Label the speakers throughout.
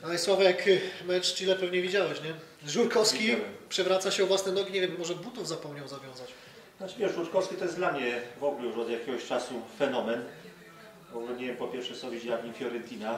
Speaker 1: No i Sławek, mecz Chile pewnie widziałeś, nie? Żurkowski przewraca się o własne nogi, nie wiem, może butów zapomniał zawiązać.
Speaker 2: Znaczy wiesz, Żurkowski to jest dla mnie w ogóle już od jakiegoś czasu fenomen. W ogóle nie wiem po pierwsze co widzi w nim Fiorentina.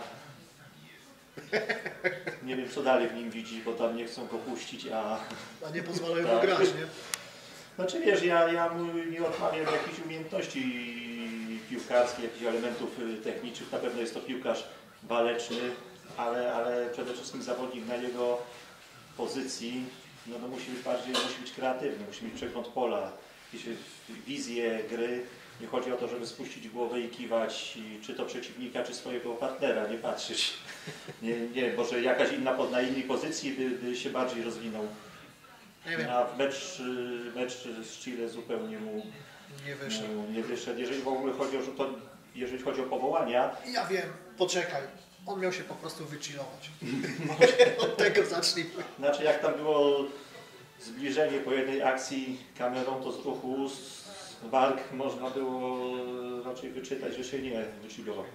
Speaker 2: Nie wiem co dalej w nim widzi, bo tam nie chcą go puścić, a
Speaker 1: nie pozwalają mu grać, nie?
Speaker 2: Znaczy wiesz, ja mu nie odmawiam jakichś umiejętności piłkarskich, jakichś elementów technicznych. Na pewno jest to piłkarz waleczny, ale przede wszystkim zawodnik na jego pozycji no musi być kreatywny, musi mieć przegląd pola, jakieś wizję gry. Nie chodzi o to, żeby spuścić głowę i kiwać, czy to przeciwnika, czy swojego partnera, nie patrzeć. Nie, może jakaś na innej pozycji by się bardziej rozwinął.
Speaker 1: Nie wiem.
Speaker 2: A mecz z Chile zupełnie mu nie wyszedł. Jeżeli chodzi o powołania...
Speaker 1: Ja wiem, poczekaj. On miał się po prostu wychillować. Od tego zacznijmy.
Speaker 2: Znaczy jak tam było zbliżenie po jednej akcji kamerą, to z ruchu, z walk można było raczej wyczytać, że się nie wychillował.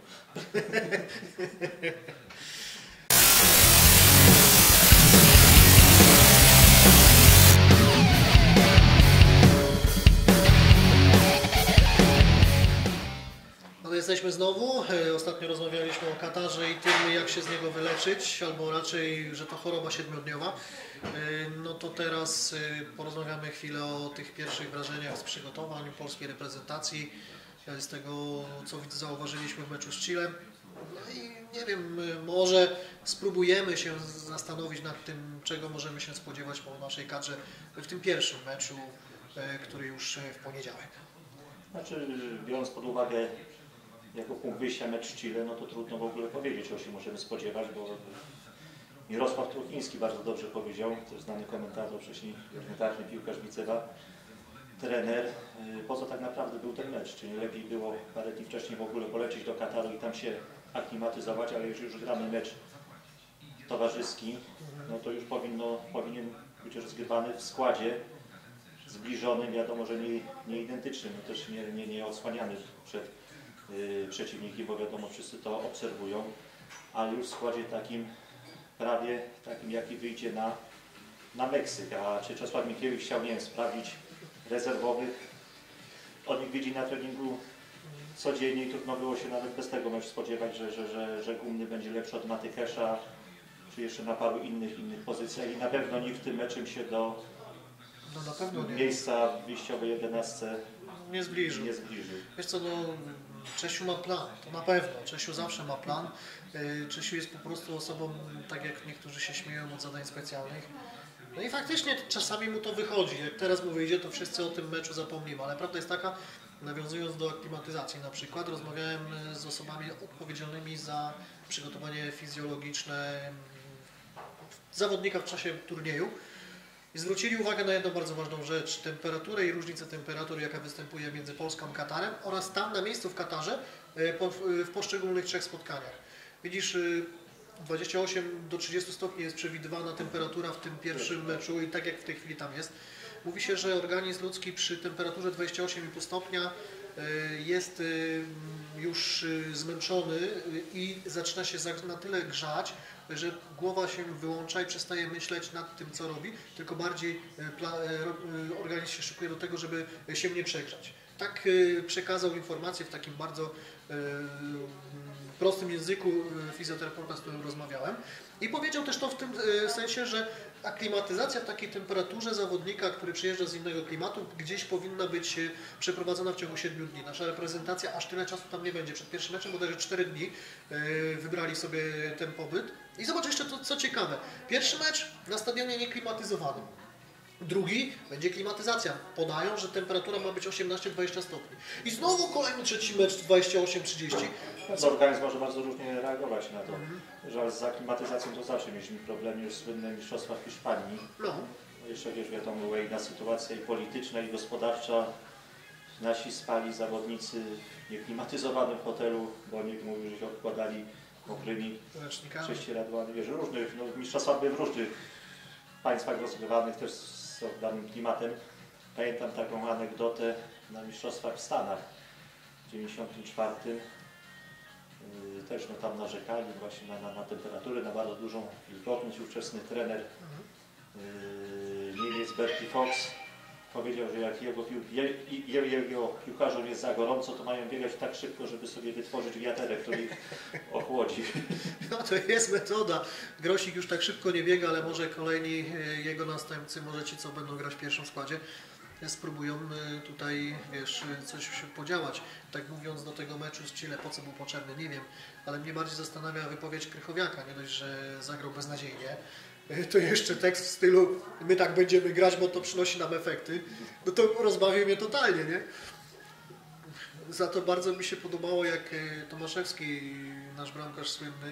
Speaker 1: Jesteśmy znowu. Ostatnio rozmawialiśmy o Katarze i tym, jak się z niego wyleczyć, albo raczej, że to choroba 7-dniowa. No to teraz porozmawiamy chwilę o tych pierwszych wrażeniach z przygotowań polskiej reprezentacji, z tego, co zauważyliśmy w meczu z Chile. No i nie wiem, może spróbujemy się zastanowić nad tym, czego możemy się spodziewać po naszej kadrze w tym pierwszym meczu, który już w poniedziałek.
Speaker 2: Znaczy, biorąc pod uwagę jako punkt wyjścia mecz Chile, no to trudno w ogóle powiedzieć, czego się możemy spodziewać, bo Mirosław Truchliński bardzo dobrze powiedział, też znany komentator, wcześniej legendarny piłkarz Widzewa, trener, po co tak naprawdę był ten mecz, czy nie lepiej było parę dni wcześniej w ogóle polecieć do Kataru i tam się aklimatyzować, ale jeżeli już gramy mecz towarzyski, no to już powinien być rozgrywany w składzie zbliżonym, wiadomo, że nie identycznym, no też nie odsłaniany przed przeciwnikiem, bo wiadomo, wszyscy to obserwują, ale już w składzie prawie takim, jaki wyjdzie na Meksyk. A czy Czesław Mikiewicz chciał, nie wiem, sprawdzić rezerwowych? Od nich widzi na treningu codziennie i trudno było się nawet bez tego meczu spodziewać, że Gumny będzie lepszy od Matykesza, czy jeszcze na paru innych pozycjach i na pewno nikt w tym meczem się do miejsca w wyjściowej 11
Speaker 1: nie zbliżył. Wiesz co, no, Czesiu ma plan, to na pewno. Czesiu zawsze ma plan. Czesiu jest po prostu osobą, tak jak niektórzy się śmieją, od zadań specjalnych. No i faktycznie czasami mu to wychodzi. Jak teraz mu wyjdzie, to wszyscy o tym meczu zapomnimy. Ale prawda jest taka, nawiązując do aklimatyzacji na przykład, rozmawiałem z osobami odpowiedzialnymi za przygotowanie fizjologiczne zawodnika w czasie turnieju. I zwrócili uwagę na jedną bardzo ważną rzecz, temperaturę i różnicę temperatur, jaka występuje między Polską a Katarem oraz tam na miejscu w Katarze w poszczególnych 3 spotkaniach. Widzisz, 28 do 30 stopni jest przewidywana temperatura w tym pierwszym meczu i tak jak w tej chwili tam jest. Mówi się, że organizm ludzki przy temperaturze 28,5 stopnia jest już zmęczony i zaczyna się na tyle grzać, że głowa się wyłącza i przestaje myśleć nad tym, co robi, tylko bardziej organizm się szykuje do tego, żeby się nie przegrzać. Tak przekazał informację w takim bardzo prostym języku fizjoterapeuta, z którym rozmawiałem. I powiedział też to w tym sensie, że aklimatyzacja w takiej temperaturze zawodnika, który przyjeżdża z innego klimatu, gdzieś powinna być przeprowadzona w ciągu 7 dni. Nasza reprezentacja aż tyle czasu tam nie będzie. Przed pierwszym meczem bodajże 4 dni wybrali sobie ten pobyt. I zobacz jeszcze to, co ciekawe. Pierwszy mecz na stadionie nieklimatyzowanym. Drugi będzie klimatyzacja. Podają, że temperatura ma być 18-20 stopni. I znowu kolejny trzeci mecz 28-30.
Speaker 2: Organizm może bardzo różnie reagować na to, że z aklimatyzacją to zawsze mieliśmy problem już słynne mistrzostwa w Hiszpanii. No. Jeszcze wiesz, wiadomo, była inna sytuacja i polityczna, i gospodarcza. Nasi spali zawodnicy w nieklimatyzowanym hotelu, bo nikt mówił, że się odkładali mokrymi prześcieradłami. Wiesz, różnych, no, mistrzostwa były w różnych państwach rozgrywanych też z danym klimatem. Pamiętam taką anegdotę na mistrzostwach w Stanach w 1994. też no, tam narzekali właśnie na temperaturę, na bardzo dużą wilgotność. Ówczesny trener Niemiec Bertie Fox powiedział, że jak jego piłkarzom jest za gorąco, to mają biegać tak szybko, żeby sobie wytworzyć wiaterek, który ich ochłodzi.
Speaker 1: No to jest metoda. Grosik już tak szybko nie biega, ale może kolejni jego następcy, może ci, co będą grać w pierwszym składzie, spróbują tutaj, wiesz, coś się podziałać. Tak mówiąc do tego meczu z Chile, po co był potrzebny, nie wiem, ale mnie bardziej zastanawia wypowiedź Krychowiaka, nie dość, że zagrał beznadziejnie, to jeszcze tekst w stylu my tak będziemy grać, bo to przynosi nam efekty, no to rozbawił mnie totalnie, nie? Za to bardzo mi się podobało, jak Tomaszewski, nasz bramkarz słynny,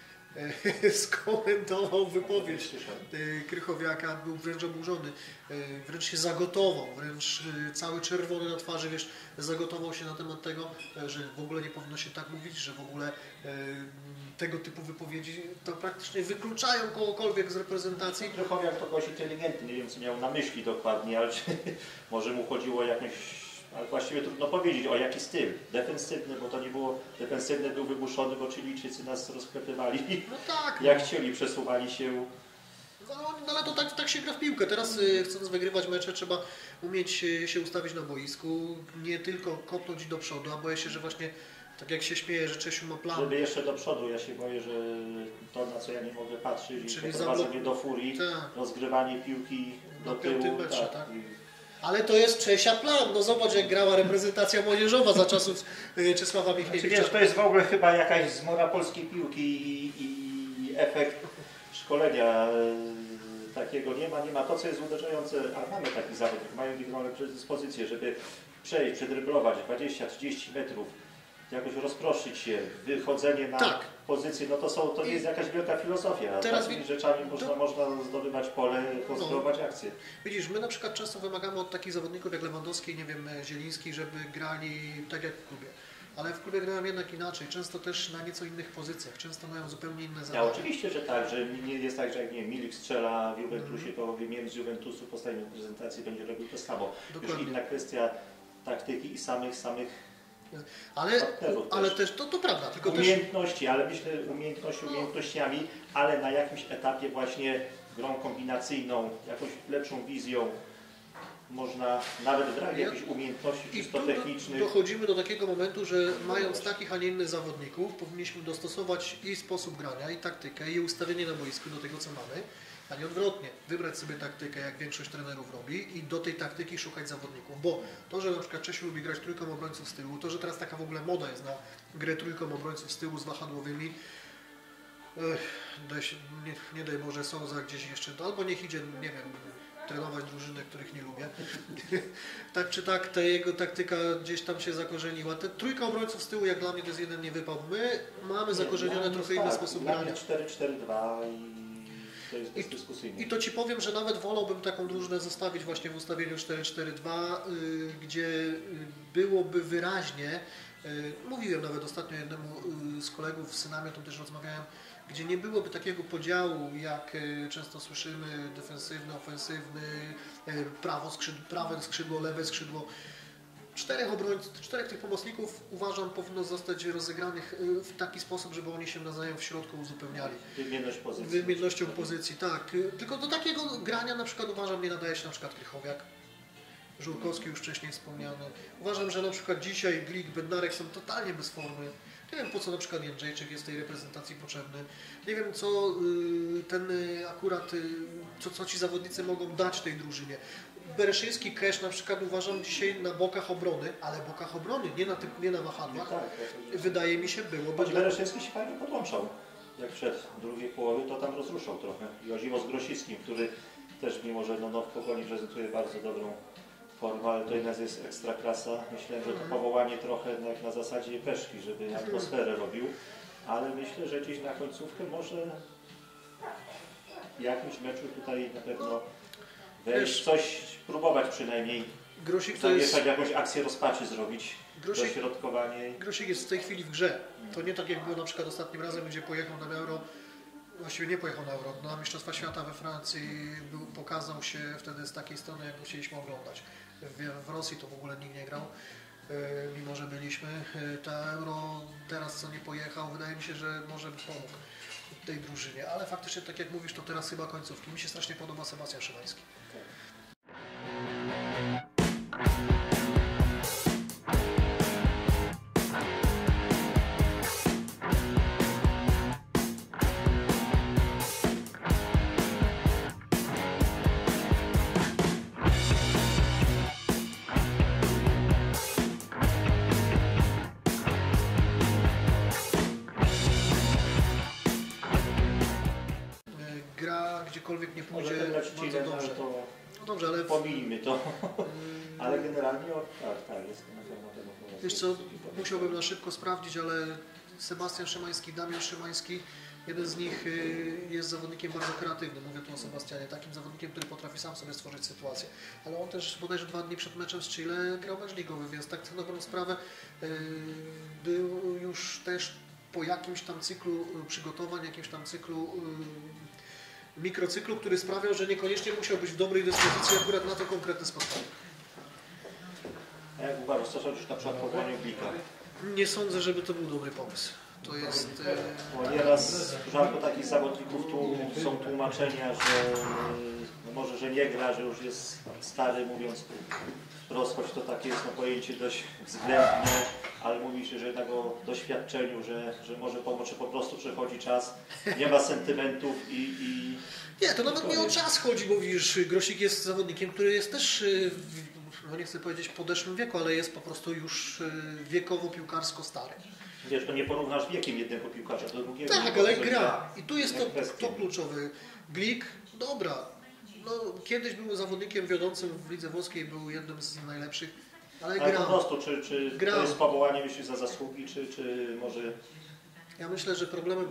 Speaker 1: skomentował wypowiedź Krychowiaka, był wręcz oburzony, wręcz się zagotował, wręcz cały czerwony na twarzy, wiesz, zagotował się na temat tego, że w ogóle nie powinno się tak mówić, że w ogóle tego typu wypowiedzi to praktycznie wykluczają kogokolwiek z reprezentacji.
Speaker 2: Krychowiak to gość inteligentny, nie wiem co miał na myśli dokładnie, ale może mu chodziło o jakąś, ale właściwie trudno powiedzieć, o jaki styl. Defensywny, bo to nie było defensywne, był wymuszony, bo Chilijczycy nas rozklepywali.
Speaker 1: No tak.
Speaker 2: Jak chcieli, przesuwali się.
Speaker 1: No ale to tak się gra w piłkę. Teraz chcąc wygrywać mecze, trzeba umieć się ustawić na boisku, nie tylko kopnąć do przodu, a boję się, że właśnie tak jak się śmieje, że Czesiu ma plan.
Speaker 2: Żeby jeszcze do przodu, ja się boję, że to, na co ja nie mogę patrzeć,
Speaker 1: czyli
Speaker 2: prowadzenie do furii,
Speaker 1: tak,
Speaker 2: rozgrywanie piłki do tyłu.
Speaker 1: Metrze, tak. Ale to jest Czesia plan. No zobacz, jak grała reprezentacja młodzieżowa za czasów Czesława Michniewicza.
Speaker 2: Wiesz, to jest w ogóle chyba jakaś zmora polskiej piłki i efekt szkolenia takiego nie ma. To, co jest uderzające, a mamy takich zawodników, mają wyglądane predyspozycje, żeby przejść, przedryblować 20-30 metrów, jakoś rozproszyć się, wychodzenie na pozycję, no to nie jest jakaś wielka filozofia.
Speaker 1: Teraz
Speaker 2: takimi rzeczami można zdobywać pole, konstruować akcje.
Speaker 1: Widzisz, my na przykład często wymagamy od takich zawodników jak Lewandowski, nie wiem, Zieliński, żeby grali tak jak w klubie. Ale w klubie grają jednak inaczej, często też na nieco innych pozycjach, często mają zupełnie inne zadania.
Speaker 2: Ja, oczywiście, że tak, że nie jest tak, że jak nie, Milik strzela w Juventusie, to wymienić z Juventusu, postawić prezentacji, będzie robił to samo. Dokładnie. Już inna kwestia taktyki i samych
Speaker 1: ale też to prawda. Tylko
Speaker 2: umiejętności, ale myślę umiejętnościami, ale na jakimś etapie właśnie grą kombinacyjną, jakąś lepszą wizją, można nawet w brak jakichś umiejętności czysto technicznych.
Speaker 1: Dochodzimy do takiego momentu, że mając takich, a nie innych zawodników, powinniśmy dostosować i sposób grania, i taktykę, i ustawienie na boisku do tego, co mamy, a nie odwrotnie. Wybrać sobie taktykę, jak większość trenerów robi, i do tej taktyki szukać zawodników. Bo to, że na przykład Czesiu lubi grać trójką obrońców z tyłu, to, że teraz taka w ogóle moda jest na grę trójką obrońców z tyłu z wahadłowymi, nie daj Boże, Souza gdzieś jeszcze, albo niech idzie, nie wiem, trenować drużyny, których nie lubię. Tak czy tak, ta jego taktyka gdzieś tam się zakorzeniła. Te trójka obrońców z tyłu, jak dla mnie, to jest jeden niewypał. My mamy zakorzenione trochę inny sposób grania.
Speaker 2: 4-4-2 i to jest bezdyskusyjne.
Speaker 1: I to Ci powiem, że nawet wolałbym taką drużynę zostawić właśnie w ustawieniu 4-4-2, gdzie byłoby wyraźnie, mówiłem nawet ostatnio jednemu z kolegów z synami, o tym też rozmawiałem, gdzie nie byłoby takiego podziału, jak często słyszymy, defensywny, ofensywny, prawe skrzydło, lewe skrzydło. Czterech tych pomocników uważam powinno zostać rozegranych w taki sposób, żeby oni się nawzajem w środku uzupełniali.
Speaker 2: Wymienność pozycji.
Speaker 1: Wymiennością pozycji, tak. Tylko do takiego grania na przykład uważam nie nadaje się na przykład Krychowiak, Żurkowski już wcześniej wspomniany. Uważam, że na przykład dzisiaj Glik, Bednarek są totalnie bez formy. Nie wiem, po co na przykład Jędrzejczyk jest tej reprezentacji potrzebny. Nie wiem, co co ci zawodnicy mogą dać tej drużynie. Bereszyński, Kesz na przykład uważam dzisiaj na bokach obrony, ale bokach obrony, nie na wahadłach.
Speaker 2: Tak,
Speaker 1: wydaje mi się, byłoby...
Speaker 2: Choć Bereszyński się fajnie podłączał. Jak wszedł w drugiej połowie, to tam rozruszał trochę. Joziło z Grosickim, który też, mimo że w Pogoni prezentuje bardzo dobrą formę, ale to jednak jest ekstra klasa. Myślę, że to powołanie trochę jak na zasadzie Peszki, żeby atmosferę robił, ale myślę, że gdzieś na końcówkę może w jakimś meczu tutaj na pewno wejść, coś próbować przynajmniej, zamieszać jakąś akcję rozpaczy zrobić, dośrodkowanie.
Speaker 1: Grosik jest w tej chwili w grze. To nie tak jak było na przykład ostatnim razem, gdzie pojechał na Euro, właściwie nie pojechał na Euro, na Mistrzostwa Świata we Francji, pokazał się wtedy z takiej strony, jak chcieliśmy oglądać. W Rosji to w ogóle nikt nie grał. mimo że byliśmy. Ta Euro teraz co nie pojechał, wydaje mi się, że może by pomógł tej drużynie, ale faktycznie tak jak mówisz, to teraz chyba końcówki. Mi się strasznie podoba Sebastian Szymański. Gra gdziekolwiek nie pójdzie, bardzo dobrze.
Speaker 2: No dobrze, ale pomijmy to. Ale generalnie tak, jest na pewno tego.
Speaker 1: Wiesz co, musiałbym na szybko sprawdzić, ale Sebastian Szymański, Damian Szymański, jeden z nich jest zawodnikiem bardzo kreatywnym. Mówię tu o Sebastianie, takim zawodnikiem, który potrafi sam sobie stworzyć sytuację. Ale on też bodajże 2 dni przed meczem z Chile grał mecz ligowy, więc tak na dobrą sprawę był już też po jakimś tam cyklu przygotowań, jakimś tam cyklu mikrocyklu, który sprawiał, że niekoniecznie musiał być w dobrej dyspozycji akurat na to konkretne spotkanie.
Speaker 2: A jak uważasz, co sądzisz na przykład po powołaniu Glika?
Speaker 1: Nie sądzę, żeby to był dobry pomysł. To jest...
Speaker 2: Bo nieraz w przypadku takich zawodników tu są tłumaczenia, że no może, że nie gra, że już jest stary, mówiąc rozchodź to takie jest pojęcie dość względne, ale mówi się, że jednak o doświadczeniu, że może pomóc, że po prostu przechodzi czas, nie ma sentymentów i
Speaker 1: nie, to nawet nie o czas chodzi, bo widzisz, Grosik jest zawodnikiem, który jest też, no nie chcę powiedzieć w podeszłym wieku, ale jest po prostu już wiekowo piłkarsko stary.
Speaker 2: Wiesz, to nie porównasz wiekiem jednego piłkarza do drugiego.
Speaker 1: Tak, ale gra. I tu jest to kluczowy. Glik, dobra. No, kiedyś był zawodnikiem wiodącym w lidze włoskiej, był jednym z najlepszych, ale gra.
Speaker 2: Po prostu, czy to jest powołanie myślisz za zasługi, czy może
Speaker 1: ja myślę, że problemem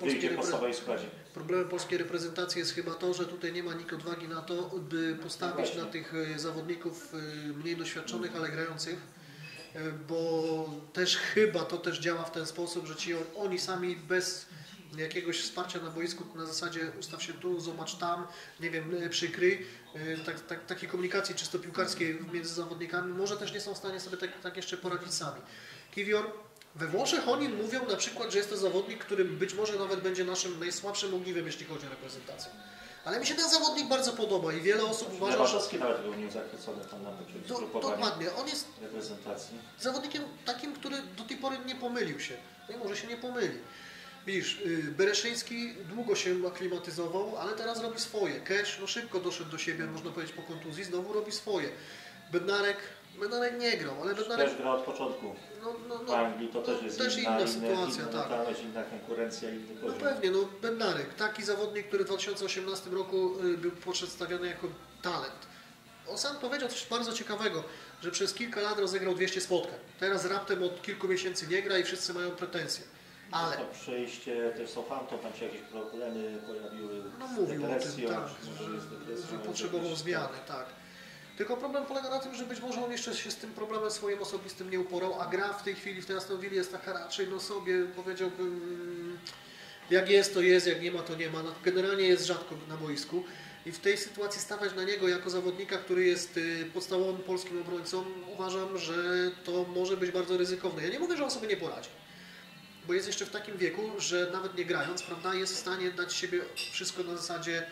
Speaker 1: polskiej reprezentacji jest chyba to, że tutaj nie ma nikt odwagi na to, by postawić na tych zawodników mniej doświadczonych, ale grających, bo też chyba to też działa w ten sposób, że oni sami bez jakiegoś wsparcia na boisku na zasadzie ustaw się tu, zobacz tam, nie wiem, przykryj, takiej komunikacji czysto piłkarskiej między zawodnikami, może też nie są w stanie sobie tak jeszcze poradzić sami. Kiwior, we Włoszech oni mówią na przykład, że jest to zawodnik, który być może nawet będzie naszym najsłabszym ogniwem, jeśli chodzi o reprezentację. Ale mi się ten zawodnik bardzo podoba i wiele osób uważa, że...
Speaker 2: Lewandowski nawet był niezachwycony tam na
Speaker 1: dokładnie, on jest
Speaker 2: reprezentacji.
Speaker 1: Zawodnikiem takim, który do tej pory nie pomylił się. No i może się nie pomyli. Widzisz, Bereszyński długo się aklimatyzował, ale teraz robi swoje. Kesz, no szybko doszedł do siebie, można powiedzieć po kontuzji, znowu robi swoje. Bednarek nie grał, ale Bednarek...
Speaker 2: Też gra od początku. W Anglii to też jest
Speaker 1: inna sytuacja,
Speaker 2: tak. Inna konkurencja, inny poziom.
Speaker 1: No pewnie, Bednarek, taki zawodnik, który w 2018 roku był przedstawiony jako talent. On sam powiedział coś bardzo ciekawego, że przez kilka lat rozegrał 200 spotkań. Teraz raptem od kilku miesięcy nie gra i wszyscy mają pretensje. Ale...
Speaker 2: To przejście też Southampton, tam się jakieś problemy pojawiły.
Speaker 1: No mówił o tym, tak,
Speaker 2: że
Speaker 1: potrzebował zmiany, tak. Tylko problem polega na tym, że być może on jeszcze się z tym problemem swoim osobistym nie uporał, a gra w tej chwili w Aston Villa jest taka raczej, no sobie powiedziałbym, jak jest to jest, jak nie ma to nie ma. No, generalnie jest rzadko na boisku i w tej sytuacji stawiać na niego jako zawodnika, który jest podstawowym polskim obrońcą, uważam, że to może być bardzo ryzykowne. Ja nie mówię, że on sobie nie poradzi, bo jest jeszcze w takim wieku, że nawet nie grając, prawda, jest w stanie dać siebie wszystko na zasadzie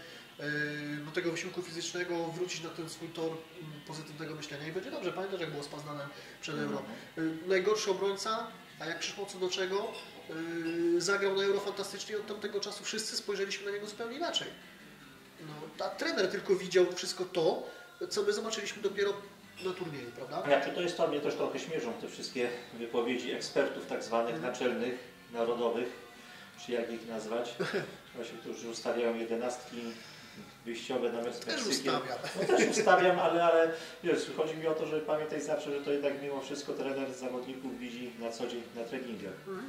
Speaker 1: do tego wysiłku fizycznego, wrócić na ten swój tor pozytywnego myślenia i będzie dobrze. Pamiętasz, jak było z Poznanem przed Euro. Najgorszy obrońca, a jak przyszło co do czego, zagrał na Euro fantastycznie, od tamtego czasu wszyscy spojrzeliśmy na niego zupełnie inaczej. No, a trener tylko widział wszystko to, co my zobaczyliśmy dopiero na turnieju, prawda?
Speaker 2: Znaczy, to jest to, mnie też trochę śmierzą te wszystkie wypowiedzi ekspertów tak zwanych naczelnych, narodowych, czy jak ich nazwać, właśnie, którzy ustawiają 11 wyjściowe na mecz z Meksykiem. Też ustawiam, ale wiesz, chodzi mi o to, że pamiętaj zawsze, że to jednak mimo wszystko trener zawodników widzi na co dzień na treningach.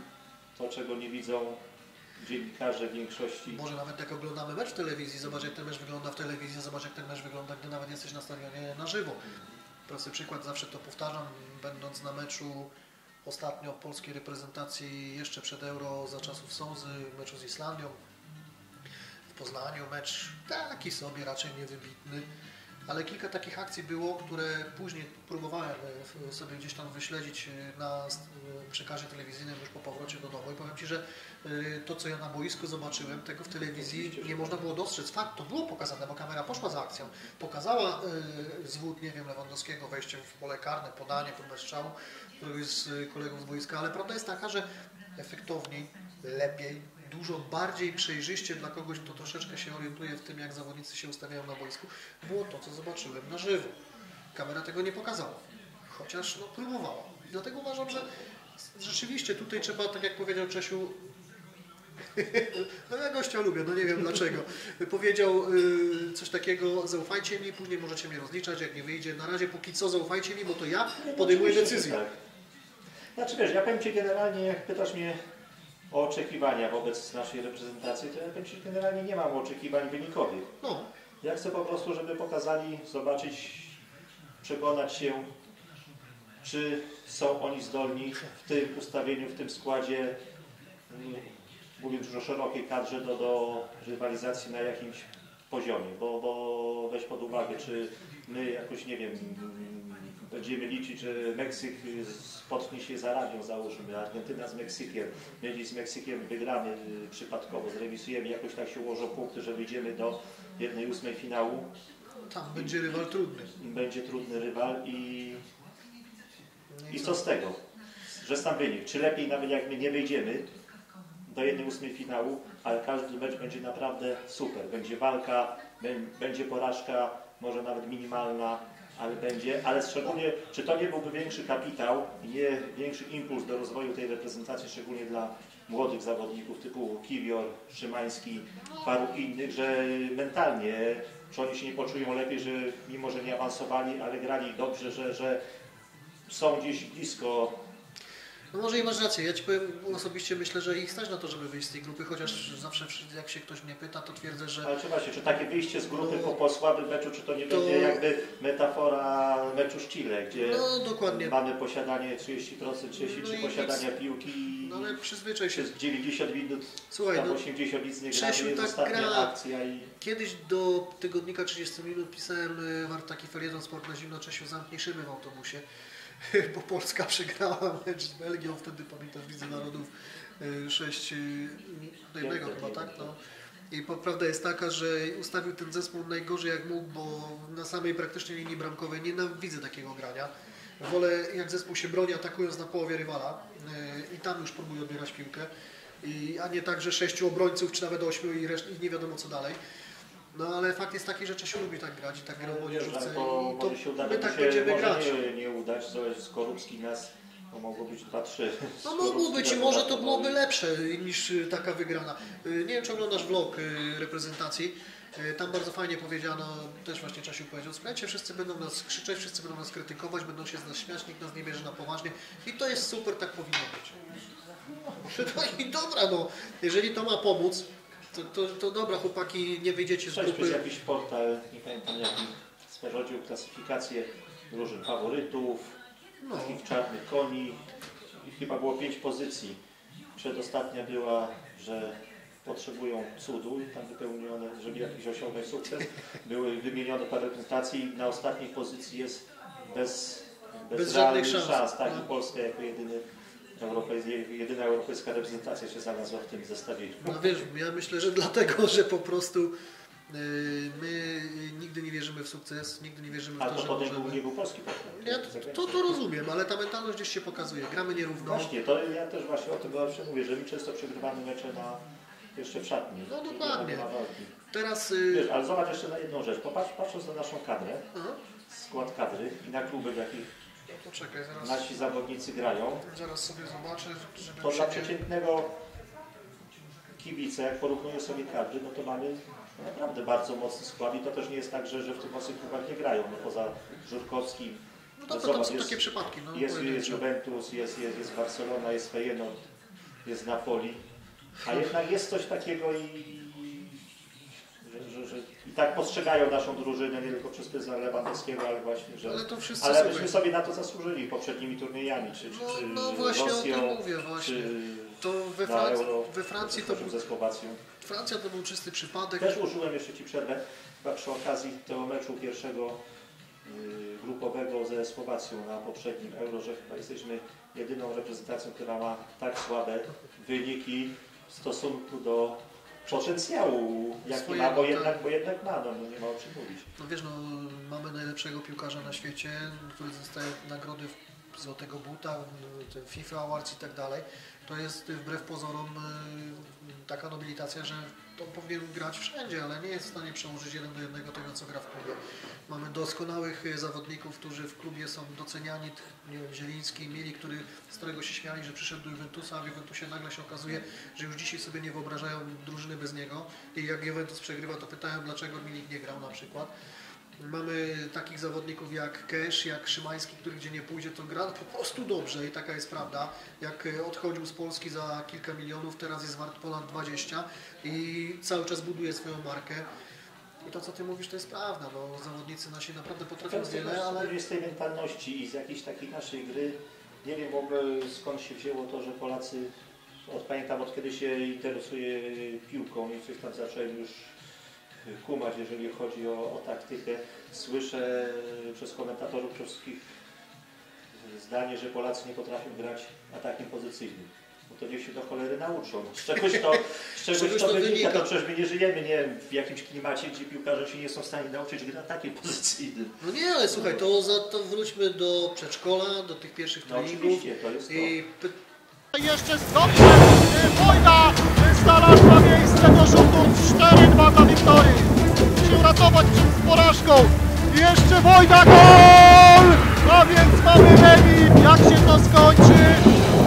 Speaker 2: To, czego nie widzą dziennikarze w większości.
Speaker 1: Może nawet jak oglądamy mecz w telewizji, zobacz jak ten mecz wygląda w telewizji, zobacz jak ten mecz wygląda, gdy nawet jesteś na stadionie na żywo. Prosty przykład, zawsze to powtarzam, będąc na meczu ostatnio polskiej reprezentacji jeszcze przed Euro za czasów Sązy, meczu z Islandią w Poznaniu, mecz taki sobie raczej niewybitny. ale kilka takich akcji było, które później próbowałem sobie gdzieś tam wyśledzić na przekazie telewizyjnym już po powrocie do domu i powiem Ci, że to, co ja na boisku zobaczyłem, tego w telewizji nie można było dostrzec. Fakt, to było pokazane, bo kamera poszła za akcją. Pokazała zwód, nie wiem, Lewandowskiego, wejściem w pole karne, podanie, próbę strzału któregoś z kolegów z boiska, ale prawda jest taka, że efektowniej, lepiej, dużo bardziej przejrzyście dla kogoś, kto troszeczkę się orientuje w tym, jak zawodnicy się ustawiają na boisku, było to, co zobaczyłem na żywo. Kamera tego nie pokazała, chociaż no, próbowała. I dlatego uważam, że rzeczywiście tutaj trzeba, tak jak powiedział Czesiu, no ja gościa lubię, no nie wiem dlaczego, powiedział coś takiego, zaufajcie mi, później możecie mnie rozliczać, jak nie wyjdzie, na razie póki co zaufajcie mi, bo to ja podejmuję decyzję.
Speaker 2: Tak. Znaczy wiesz, ja powiem Ci generalnie, jak pytasz mnie o oczekiwania wobec naszej reprezentacji, to ja powiem Ci, generalnie nie mam oczekiwań wynikowych.
Speaker 1: No.
Speaker 2: Ja chcę po prostu, żeby pokazali, zobaczyć, przekonać się, czy są oni zdolni w tym ustawieniu, w tym składzie, mówiąc już o szerokiej kadrze, do rywalizacji na jakimś poziomie, bo weź pod uwagę, czy my jakoś, nie wiem, będziemy liczyć, że Meksyk spotknie się z Arabią, załóżmy, Argentyna z Meksykiem, my z Meksykiem wygramy przypadkowo, zremisujemy, jakoś tak się ułożą punkty, że wyjdziemy do 1/8 finału.
Speaker 1: Tam będzie rywal trudny.
Speaker 2: Będzie trudny rywal i co z tego, że sam wynik, czy lepiej nawet jak my nie wyjdziemy do 1/8 finału, ale każdy mecz będzie naprawdę super, będzie walka, będzie porażka, może nawet minimalna, ale będzie, ale szczególnie, czy to nie byłby większy kapitał i nie większy impuls do rozwoju tej reprezentacji, szczególnie dla młodych zawodników typu Kiwior, Szymański, paru innych, że mentalnie, czy oni się nie poczują lepiej, że mimo, że nie awansowali, ale grali dobrze, że są gdzieś blisko.
Speaker 1: No może i masz rację, ja Ci powiem, osobiście myślę, że ich stać na to, żeby wyjść z tej grupy, chociaż zawsze jak się ktoś mnie pyta, to twierdzę, że...
Speaker 2: Ale czy właśnie, czy takie wyjście z grupy po słabym meczu, czy to nie będzie jakby metafora meczu z Chile, gdzie
Speaker 1: dokładnie.
Speaker 2: mamy posiadanie 30%, 33% posiadania piłki,
Speaker 1: no ale przyzwyczaj się.
Speaker 2: przez 90 minut,
Speaker 1: Słuchaj,
Speaker 2: 80 nic nie gramy,
Speaker 1: Czesiu
Speaker 2: jest
Speaker 1: tak
Speaker 2: ostatnia
Speaker 1: gra.
Speaker 2: akcja i...
Speaker 1: Kiedyś do tygodnika 30 minut pisałem taki felieton Sport na zimno, Czesiu, zamknij szyby w autobusie. Bo Polska przegrała mecz z Belgią, wtedy pamiętam w Lidze Narodów 6-1 chyba, tak? No. I prawda jest taka, że ustawił ten zespół najgorzej jak mógł, bo na samej praktycznie linii bramkowej nienawidzę takiego grania. Wolę jak zespół się broni atakując na połowie rywala i tam już próbuje odbierać piłkę, a nie tak, że 6 obrońców czy nawet 8 i nie wiadomo co dalej. No ale fakt jest taki, że Czesiu lubi tak grać i tak gra w młodzieżówce i to
Speaker 2: się uda,
Speaker 1: my tak będziemy grać.
Speaker 2: Nie udać, co jest Skorupski nas, to mogło być 2-3.
Speaker 1: No mogło być i może to byłoby lepsze niż taka wygrana. Nie wiem, czy oglądasz vlog reprezentacji. Tam bardzo fajnie powiedziano, też właśnie Czesiu powiedział, słuchajcie, wszyscy będą nas krzyczeć, wszyscy będą nas krytykować, będą się z nas śmiać, nikt nas nie bierze na poważnie i to jest super, tak powinno być. No i dobra, no, jeżeli to ma pomóc, to dobra, chłopaki, nie wyjdziecie z grupy.
Speaker 2: Przez jakiś portal, nie pamiętam jaki, stworzył klasyfikację drużyn faworytów, takich czarnych koni i chyba było 5 pozycji. Przedostatnia była, że potrzebują cudu i tam wypełnione, żeby jakiś osiągnąć sukces. Były wymienione parę reprezentacji i na ostatniej pozycji jest bez
Speaker 1: żadnych
Speaker 2: szans. Tak, i Polska jako jedyna europejska reprezentacja się znalazła w tym zestawieniu.
Speaker 1: No wiesz, ja myślę, że dlatego, że po prostu my nigdy nie wierzymy w sukces, nigdy nie wierzymy w to, że możemy...
Speaker 2: nie był polski partner.
Speaker 1: Ja to rozumiem, ale ta mentalność gdzieś się pokazuje. Gramy nierówno.
Speaker 2: Właśnie, to ja też właśnie o tym zawsze mówię, że my często przegrywamy mecze jeszcze w szatni.
Speaker 1: No dokładnie. Teraz...
Speaker 2: Wiesz, ale zobacz jeszcze na jedną rzecz. Patrząc na naszą kadrę, skład kadry i na kluby, w jakich
Speaker 1: Poczekaj, zaraz,
Speaker 2: nasi zawodnicy grają,
Speaker 1: zaraz sobie zobaczę, żeby
Speaker 2: to dla przeciętnego kibica, jak porównuję sobie kadry, no to mamy naprawdę bardzo mocny skład i to też nie jest tak, że w tych mocnych klubach nie grają, no poza Żurkowskim.
Speaker 1: No dobra, tam są takie przypadki. No,
Speaker 2: jest Juventus, jest Barcelona, jest Feyenoord, jest Napoli, a jednak jest coś takiego że i tak postrzegają naszą drużynę nie tylko przez pryzmat Lewandowskiego, ale właśnie, że... Ale myśmy sobie na to zasłużyli poprzednimi turniejami, czy
Speaker 1: właśnie
Speaker 2: Rosją,
Speaker 1: o tym mówię, właśnie.
Speaker 2: czy
Speaker 1: To we Francji to był,
Speaker 2: ze Słowacją.
Speaker 1: Francja to był czysty przypadek.
Speaker 2: Też użyłem, jeszcze Ci przerwę, chyba przy okazji tego meczu pierwszego grupowego ze Słowacją na poprzednim Euro, że chyba jesteśmy jedyną reprezentacją, która ma tak słabe wyniki w stosunku do potencjału, jaki ma, bo jednak ma, no nie ma o czym mówić.
Speaker 1: No wiesz, no mamy najlepszego piłkarza na świecie, który dostaje nagrody Złotego Buta, FIFA Awards i tak dalej. To jest wbrew pozorom taka nobilitacja, że on powinien grać wszędzie, ale nie jest w stanie przełożyć 1 do 1 tego, co gra w klubie. Mamy doskonałych zawodników, którzy w klubie są doceniani. Nie wiem, Zieliński, Milik, z którego się śmiali, że przyszedł do Juventusa, a w Juventusie nagle się okazuje, że już dzisiaj sobie nie wyobrażają drużyny bez niego. I jak Juventus przegrywa, to pytają, dlaczego Milik nie grał na przykład. Mamy takich zawodników jak Kesz, jak Szymański, który gdzie nie pójdzie, to gra po prostu dobrze i taka jest prawda. Jak odchodził z Polski za kilka milionów, teraz jest wart ponad 20 i cały czas buduje swoją markę. I to, co Ty mówisz, to jest prawda. No, zawodnicy nasi naprawdę potrafią wiele, ale...
Speaker 2: Z tej mentalności i z jakiejś takiej naszej gry, nie wiem w ogóle skąd się wzięło to, że Polacy, pamiętam od kiedy się interesuje piłką i coś tam zacząłem już kumać, jeżeli chodzi o taktykę. Słyszę przez komentatorów wszystkich zdanie, że Polacy nie potrafią grać atakiem pozycyjnym. No to niech się do cholery nauczą. Z czegoś to wynika. To przecież my nie żyjemy w jakimś klimacie, gdzie piłkarze się nie są w stanie nauczyć gry atakiem pozycyjnym.
Speaker 1: No nie, ale słuchaj, to wróćmy do przedszkola, do tych pierwszych treningów.
Speaker 2: Oczywiście, to jest to.
Speaker 3: Jeszcze dobrze, Wojda znalazła miejsce do rzutów, 4-2 dla Wiktorii. Musi uratować przed porażką. I jeszcze Wojda, gol! A więc mamy remis. Jak się to skończy?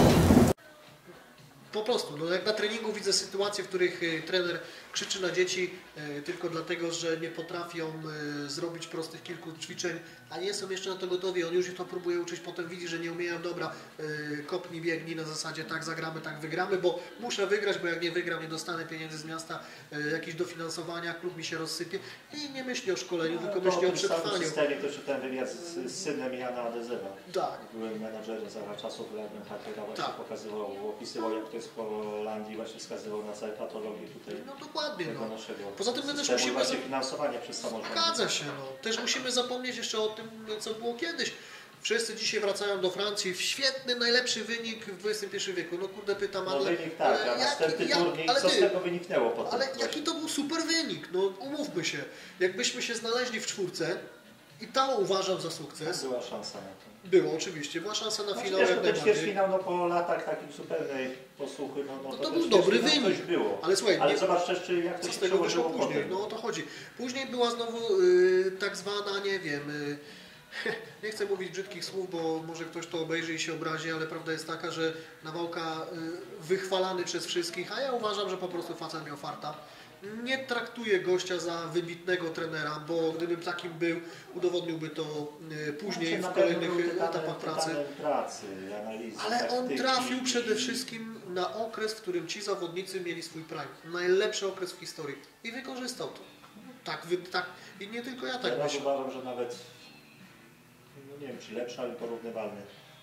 Speaker 1: Po prostu, no jak na treningu widzę sytuacje, w których trener krzyczy na dzieci tylko dlatego, że nie potrafią zrobić prostych kilku ćwiczeń, a nie są jeszcze na to gotowi. On już ich to próbuje uczyć, potem widzi, że nie umieją, dobra, kopnij, biegnij na zasadzie tak zagramy, tak wygramy, bo muszę wygrać, bo jak nie wygram, nie dostanę pieniędzy z miasta, jakieś dofinansowania, klub mi się rozsypie i nie myśli o szkoleniu, tylko myśli o przetrwaniu.
Speaker 2: W systemie to czytałem wywiad z synem Jana Adezewa.
Speaker 1: Tak.
Speaker 2: Byłem menadżerem za czasów Learning Hackera, właśnie pokazywał, opisywał jak to jest w Holandii, właśnie wskazywał na całe patologie tutaj.
Speaker 1: No dokładnie.
Speaker 2: Tego
Speaker 1: no.
Speaker 2: naszego
Speaker 1: Poza tym my też musimy...
Speaker 2: właśnie finansowania przez samorząd.
Speaker 1: Zgadza się, no. Też musimy zapomnieć jeszcze o tym, co było kiedyś. Wszyscy dzisiaj wracają do Francji. Świetny, najlepszy wynik w XXI wieku. No kurde, pytam,
Speaker 2: ale... No wynik tak, a następny turniej, co z tego wyniknęło potem?
Speaker 1: Ale jaki to był super wynik? No umówmy się. Jakbyśmy się znaleźli w czwórce i to uważam za sukces.
Speaker 2: Była szansa na to.
Speaker 1: Było oczywiście, była szansa na finał.
Speaker 2: Jak ten ćwierćfinał, no po latach takiej zupełnej posłuchy, no
Speaker 1: to był dobry wynik.
Speaker 2: Było.
Speaker 1: Ale słuchaj,
Speaker 2: ale zobacz też, jak to
Speaker 1: co
Speaker 2: się
Speaker 1: z tego wyszło później.
Speaker 2: potem.
Speaker 1: No o to chodzi. Później była znowu tak zwana, nie wiem, nie chcę mówić brzydkich słów, bo może ktoś to obejrzy i się obrazi, ale prawda jest taka, że Nawałka wychwalany przez wszystkich, a ja uważam, że po prostu facet miał farta. Nie traktuję gościa za wybitnego trenera, bo gdybym takim był, udowodniłby to później w kolejnych etapach pracy. Ale on trafił przede wszystkim na okres, w którym ci zawodnicy mieli swój prime. Najlepszy okres w historii. I wykorzystał to. Tak, i nie tylko ja tak myślę.
Speaker 2: Ja uważam, że nawet, no nie wiem czy lepszy, ale porównywalny.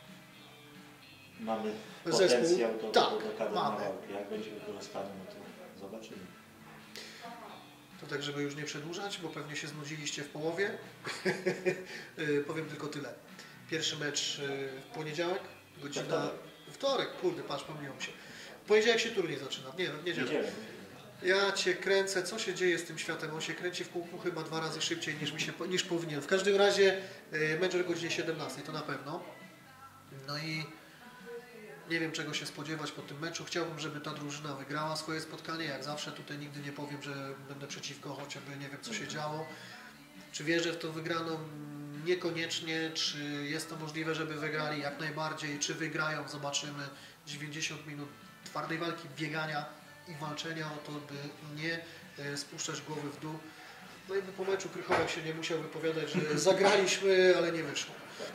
Speaker 2: Mamy potencjał do kadry Nawałki. Jak będzie wykorzystany, no to zobaczymy.
Speaker 1: To tak, żeby już nie przedłużać, bo pewnie się znudziliście w połowie. Powiem tylko tyle. Pierwszy mecz w poniedziałek, godzina... Wtorek, kurde, patrz, pomyliłem się. W poniedziałek się turniej zaczyna, nie, w niedzielę. Ja Cię kręcę, co się dzieje z tym światem? On się kręci w kółku chyba 2 razy szybciej niż powinien. W każdym razie mecz o godzinie 17, to na pewno. No i nie wiem, czego się spodziewać po tym meczu. Chciałbym, żeby ta drużyna wygrała swoje spotkanie. Jak zawsze tutaj nigdy nie powiem, że będę przeciwko, chociażby nie wiem, co się działo. Czy wierzę w tą wygraną? Niekoniecznie. Czy jest to możliwe, żeby wygrali? Jak najbardziej. Czy wygrają? Zobaczymy. 90 minut twardej walki, biegania i walczenia o to, by nie spuszczać głowy w dół. No i po meczu Krychowiak się nie musiał wypowiadać, że zagraliśmy, ale nie wyszło.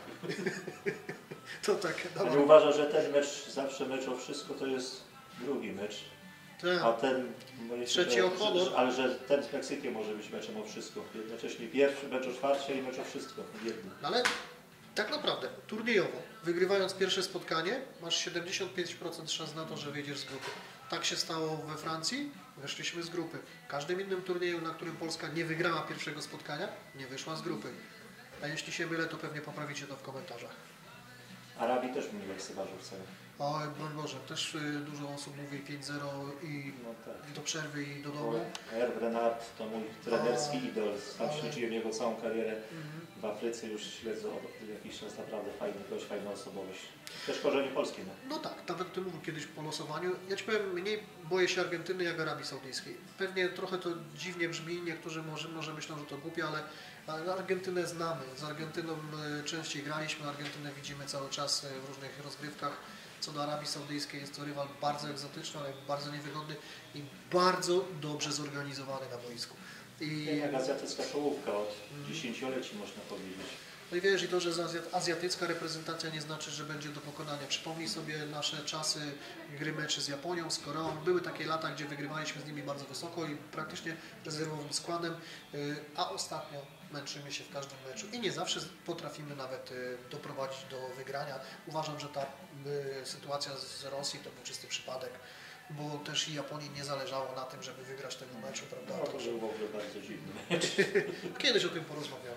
Speaker 1: To tak.
Speaker 2: Nie uważa, że ten mecz, zawsze mecz o wszystko, to jest drugi mecz.
Speaker 1: Tak.
Speaker 2: A ten,
Speaker 1: trzeci o honor.
Speaker 2: Ale że ten z Meksykiem może być meczem o wszystko. Jednocześnie pierwszy mecz o czwarcie i mecz o wszystko.
Speaker 1: Ale tak naprawdę turniejowo, wygrywając pierwsze spotkanie, masz 75% szans na to, że wyjdziesz z grupy. Tak się stało we Francji, weszliśmy z grupy. W każdym innym turnieju, na którym Polska nie wygrała pierwszego spotkania, nie wyszła z grupy. A jeśli się mylę, to pewnie poprawicie to w komentarzach.
Speaker 2: Arabii też nie lekceważył wcale.
Speaker 1: O, broń Boże, też dużo osób mówi 5-0 i
Speaker 2: No tak.
Speaker 1: do przerwy i do domu.
Speaker 2: Hervé Renard to mój trenerski idol. Sam
Speaker 1: ale-
Speaker 2: śledziłem jego całą karierę w Afryce, już śledzę od jakiś czas, naprawdę fajny gość, fajna osobowość. Też korzenie polskie. No.
Speaker 1: No tak, nawet ty mówił kiedyś po losowaniu. Ja ci powiem, mniej boję się Argentyny jak Arabii Saudyjskiej. Pewnie trochę to dziwnie brzmi, niektórzy może myślą, że to głupie, ale Argentynę znamy. Z Argentyną częściej graliśmy, Argentynę widzimy cały czas w różnych rozgrywkach. Co do Arabii Saudyjskiej jest to rywal bardzo egzotyczny, ale bardzo niewygodny i bardzo dobrze zorganizowany na boisku.
Speaker 2: Jak azjatycka czołówka od dziesięcioleci można powiedzieć.
Speaker 1: No i wiesz, i to, że azjatycka reprezentacja nie znaczy, że będzie do pokonania. Przypomnij sobie nasze czasy gry meczy z Japonią, z Koreą. Były takie lata, gdzie wygrywaliśmy z nimi bardzo wysoko i praktycznie rezerwowym składem, a ostatnio męczymy się w każdym meczu i nie zawsze potrafimy nawet doprowadzić do wygrania. Uważam, że ta sytuacja z Rosji to był czysty przypadek, bo też i Japonii nie zależało na tym, żeby wygrać tego meczu, prawda?
Speaker 2: No to był w ogóle bardzo dziwny mecz.
Speaker 1: Kiedyś o tym porozmawiamy.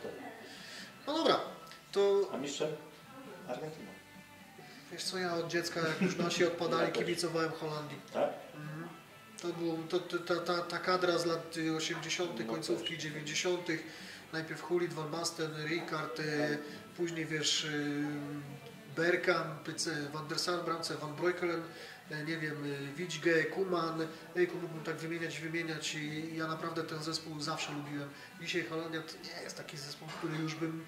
Speaker 1: No dobra, to
Speaker 2: A mistrzem Argentyna.
Speaker 1: wiesz co, ja od dziecka, jak już nasi odpadali,
Speaker 2: Ja też.
Speaker 1: kibicowałem Holandii.
Speaker 2: Tak?
Speaker 1: To był, ta kadra z lat 80.,
Speaker 2: No
Speaker 1: końcówki
Speaker 2: też.
Speaker 1: 90., najpierw Gullit, Van Basten, Rijkaard, później wiesz, Bergkamp, Van der Sar, bramce, Van Breukelen, nie wiem, Widźge, Koeman, mógłbym tak wymieniać i ja naprawdę ten zespół zawsze lubiłem. Dzisiaj Holandia to nie jest taki zespół, który już bym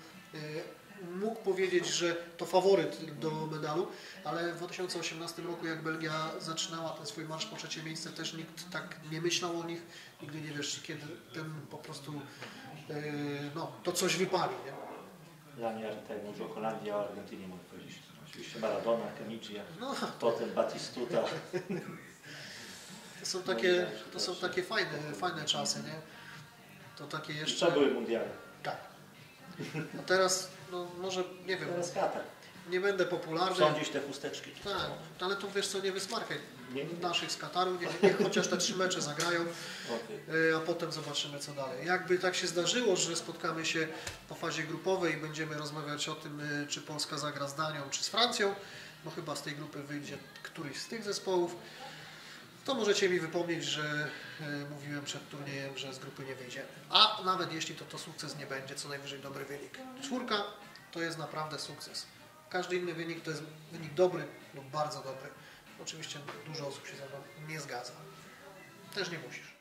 Speaker 1: mógł powiedzieć, że to faworyt do medalu, ale w 2018 roku, jak Belgia zaczynała ten swój marsz po trzecie miejsce, też nikt tak nie myślał o nich. Nigdy nie wiesz, kiedy ten po prostu no, to coś wypali. Nie?
Speaker 2: Dla mnie, tak mówię o Holandii, a o Argentynie mogę powiedzieć. Oczywiście Maradona, Caniggia,
Speaker 1: No,
Speaker 2: potem Batistuta.
Speaker 1: to są takie fajne czasy, nie? To takie
Speaker 2: I
Speaker 1: jeszcze...
Speaker 2: co były mundiale?
Speaker 1: Tak. A teraz, no może, nie wiem,
Speaker 2: Teraz Katar.
Speaker 1: nie będę popularny.
Speaker 2: Sądzisz te chusteczki?
Speaker 1: Tak, ale to wiesz co, nie wysmarkaj
Speaker 2: Nie.
Speaker 1: naszych z Kataru, niech chociaż te 3 mecze zagrają,
Speaker 2: Okej.
Speaker 1: a potem zobaczymy co dalej. Jakby tak się zdarzyło, że spotkamy się po fazie grupowej i będziemy rozmawiać o tym, czy Polska zagra z Danią, czy z Francją, bo chyba z tej grupy wyjdzie któryś z tych zespołów, to możecie mi wypomnieć, że mówiłem przed turniejem, że z grupy nie wyjdziemy. A nawet jeśli to sukces nie będzie, co najwyżej dobry wynik. 4 to jest naprawdę sukces. Każdy inny wynik to jest wynik dobry lub bardzo dobry. Oczywiście dużo osób się ze mną nie zgadza. Też nie musisz.